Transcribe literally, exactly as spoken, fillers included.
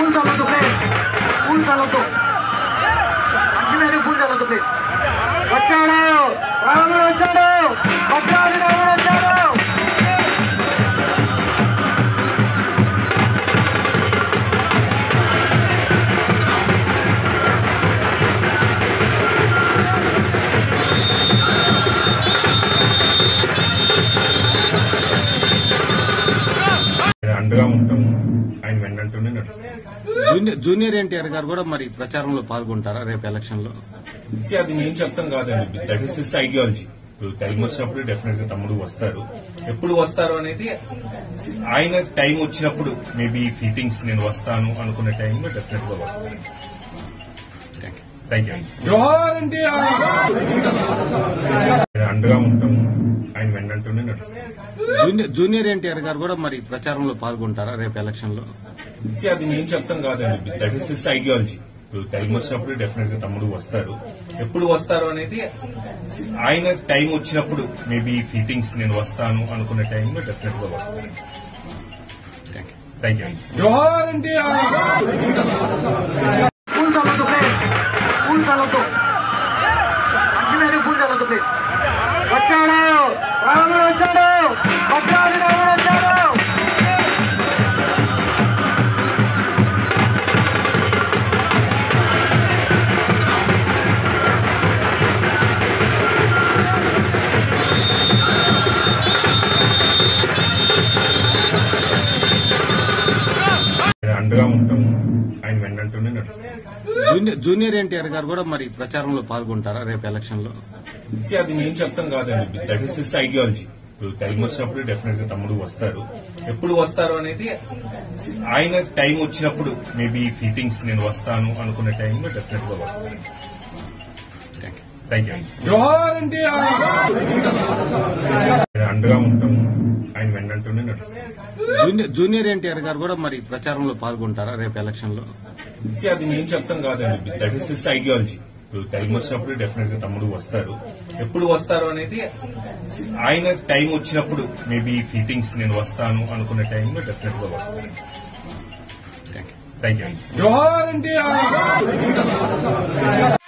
పూలతో ప్లీజ్ పూలతో అన్ని పూలతో ప్లీజ్ వచ్చాడు రాముడు వచ్చాడు వచ్చాడు రాముడు వచ్చాడు. అండగా ఉంటాము. ఆయన వెన్నంటూనే నడుస్తాం. జూనియర్ ఎన్టీఆర్ గారు కూడా మరి ప్రచారంలో పాల్గొంటారా రేపు ఎలక్షన్ లో? అది నేను చెప్తాం కాదండి, దట్ ఈస్ హిస్ ఐడియాలజీ. ఇప్పుడు టైం వచ్చినప్పుడు డెఫినెట్ గా తమ్ముడు వస్తారు. ఎప్పుడు వస్తారు అనేది ఆయన టైం వచ్చినప్పుడు, మేబీ ఫీటింగ్స్ నేను వస్తాను అనుకునే టైంలో డెఫినెట్ గా వస్తాను. Thank you. అండగా ఉంటాము. ఆయన వెన్నంటూనే నడుస్తాం. జూనియర్ ఎన్టీఆర్ గారు కూడా మరి ప్రచారంలో పాల్గొంటారా రేపు ఎలక్షన్ లో? అది నేను చెప్తాం కాదండి, దట్ ఈస్ హిస్ ఐడియాలజీ. ఇప్పుడు టైం వచ్చినప్పుడు డెఫినెట్ గా తమ్ముడు వస్తారు. ఎప్పుడు వస్తారు అనేది ఆయన టైం వచ్చినప్పుడు, మేబీ ఫీటింగ్స్ నేను వస్తాను అనుకునే టైంలో డెఫినెట్ గా వస్తాను. Thank you. వచ్చాడు రాముడు వచ్చాడు వచ్చాడు రాముడు వచ్చాడు. అండగా ఉంటాము. ఆయన వెన్నంటూనే నడుస్తాం. జూనియర్ ఎన్టీఆర్ గారు కూడా మరి ప్రచారంలో పాల్గొంటారా రేపు ఎలక్షన్ లో? అది నేను చెప్తాం కాదండి, దట్ ఈస్ హిస్ ఐడియాలజీ. ఇప్పుడు టైం వచ్చినప్పుడు డెఫినెట్ గా తమ్ముడు వస్తారు. ఎప్పుడు వస్తారు అనేది ఆయన టైం వచ్చినప్పుడు, మేబీ ఫీటింగ్స్ నేను వస్తాను అనుకునే టైంలో డెఫినెట్ గా వస్తాను. Thank you. అండగా ఉంటాము. ఆయన వెన్నంటూనే నడుస్తాం. జూనియర్ ఎన్టీఆర్ గారు కూడా మరి ప్రచారంలో పాల్గొంటారా రేపు ఎలక్షన్ లో? అది నేను చెప్తాం కాదండి, దట్ ఈస్ హిస్ ఐడియాలజీ. ఇప్పుడు టైం వచ్చినప్పుడు డెఫినెట్ గా తమ్ముడు వస్తారు. ఎప్పుడు వస్తారు అనేది ఆయన టైం వచ్చినప్పుడు, మేబీ ఫీటింగ్స్ నేను వస్తాను అనుకునే టైంలో డెఫినెట్ గా వస్తాను. Thank you.